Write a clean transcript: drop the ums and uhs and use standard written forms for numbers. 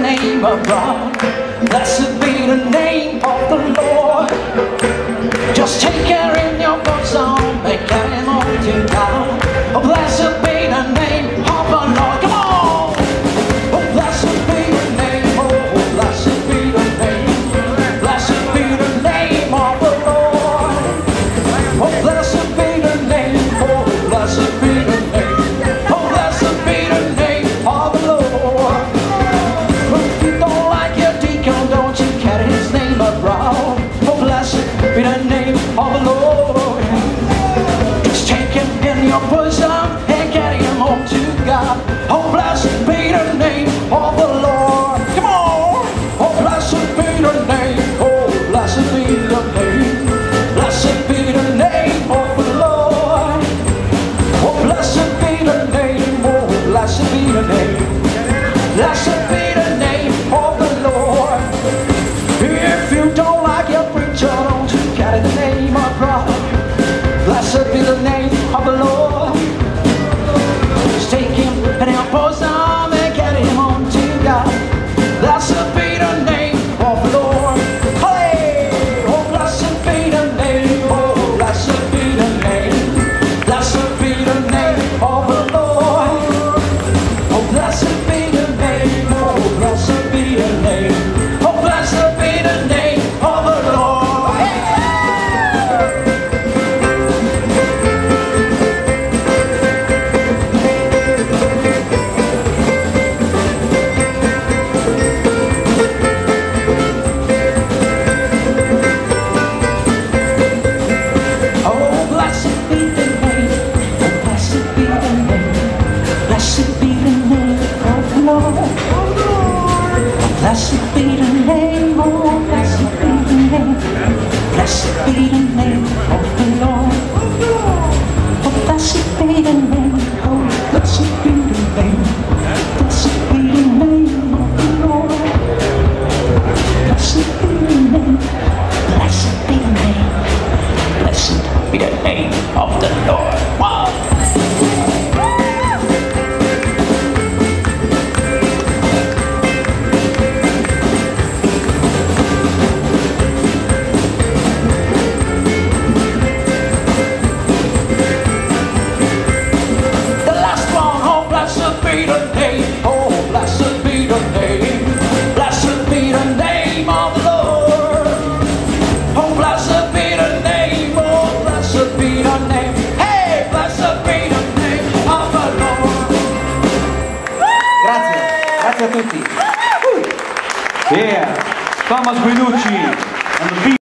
name of God. Blessed be the name of the Lord. Just take care in your bosom and carry him on to God. Oh, blessed be the name of the Lord. Come on! Oh, blessed be the name. Oh, blessed be the name. Blessed be the name of the Lord. Oh, blessed be the name. Oh, blessed be the name. Oh, blessed be the name of the Lord. If you don't like your deacon, don't you carry his name abroad. Oh, blessed be the name of the Lord. Just take him in your bosom and carry him home to God. Oh, blessed be the name of the Lord. Come on! Oh, blessed be the name. Oh, blessed be the name. Blessed be the name of the Lord. Oh, blessed be the name. Oh, blessed be the name. Blessed be the name of the Lord. If you don't like your preacher, don't you carry the name of God. Blessed be the name of the Lord. Just take him and help us on and carry him on to God. Blessed be the name of the Lord. Hey! Oh, blessed be the name. Oh, blessed be the name. Blessed be the name of the Lord. Oh, blessed be the name. Oh, blessed be the name. Oh, blessed be the name of the Lord. Hey! Blessed be the name, oh, blessed be the name. Blessed be the name of the Lord. Oh, blessed be the name, oh, blessed be the name. Blessed be the name of the Lord. Blessed be the name, blessed be the name. Blessed be the name of the Lord. Wow! Blessed be the name, oh, blessed be the name. Blessed be the name of the Lord. Oh, blessed be the name, oh, blessed be the name. Hey, blessed be the name of the Lord. Grazie, grazie a tutti. Yeah, Thomas Guiducci and the